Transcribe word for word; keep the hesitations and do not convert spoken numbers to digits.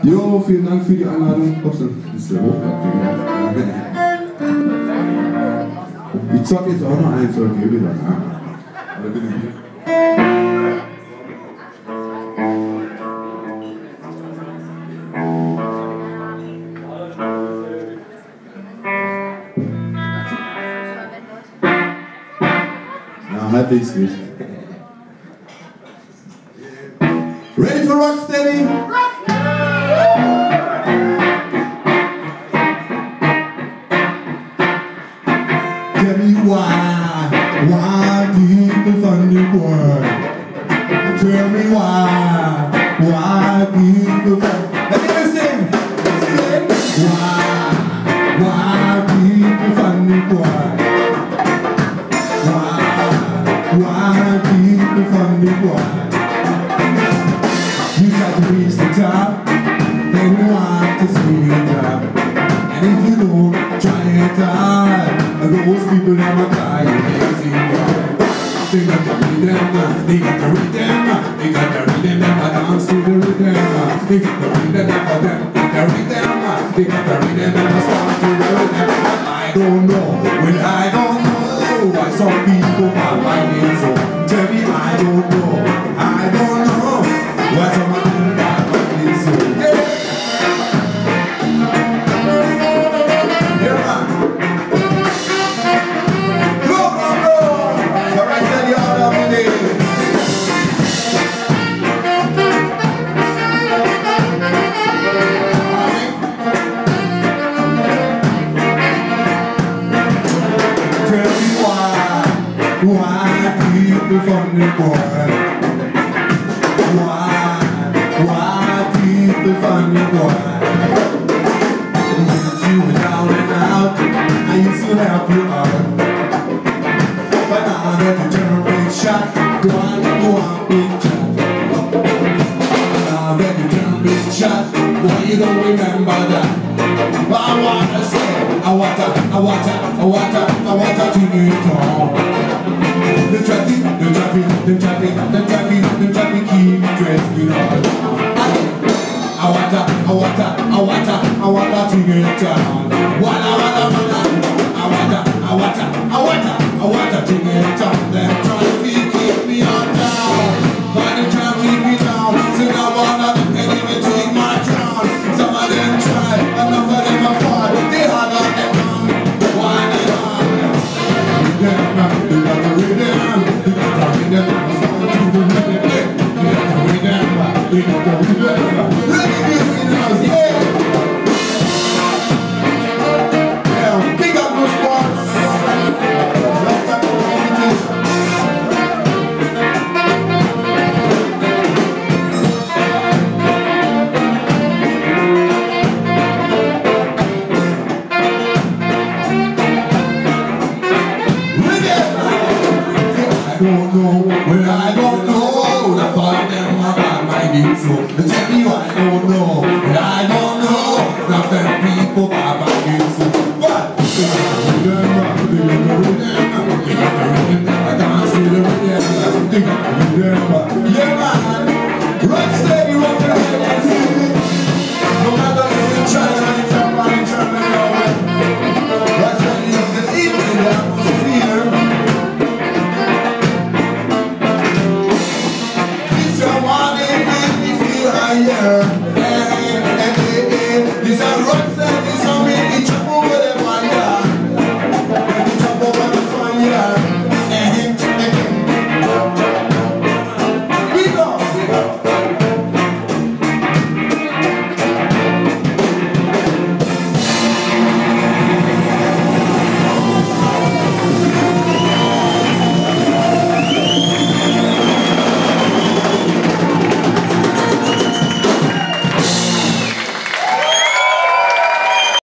Jo, vielen Dank für die Einladung. Ups, ist der hochgegangen. Ich zock jetzt auch noch eins, okay, wieder. Oder bitte hier. Ja, halbwegs nicht. Ready for Rocksteady? Tell me why, why people funny boy? Tell me why, why people funny? Let me sing, sing. Why, why people funny boy? Why, why people funny boy? You got to reach the top, they want to see you drop. And if you don't, try it out. Those people that are crying, they got to read them, they got to read them, they got to read them, they got to dance to the rhythm. They got to read them for them, they got to read them, they got to read them and start to the rhythm. I don't know, well I don't know why some people are like me so. Tell me I don't know, I don't know why some people are like me so. Yeah. Why people funny boy? Why, why people funny boy? When you were down and out, I used to help you out. But now that you turn big shot, go on, go on, big shot. Now that you turn big shot, boy, you don't remember that. But I wanna say, I want to, I want to, I want to, I want to take it on. The traffic, the traffic, the traffic, the traffic, the traffic keep dressing on. I want to, I want to, I want to, I want to get down. Wanna, wanna, wanna. I want to, I want to, I want to, I want to get down. Them traffic keep me on down, but they try to keep me down. So now wanna, can't even take my crown. Some of them try, enough of them are far. They hard on them down. Why they hard? They got to read them. They got to read them. They got to read them. They got to read them. Let me get in the house, yeah. Yeah, big up those spots. I don't know, well I don't know. I thought them about my name, so tell me why I don't know.